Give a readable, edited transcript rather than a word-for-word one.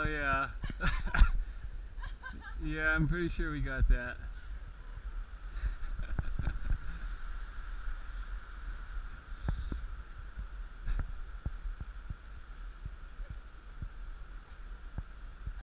yeah. Yeah, I'm pretty sure we got that.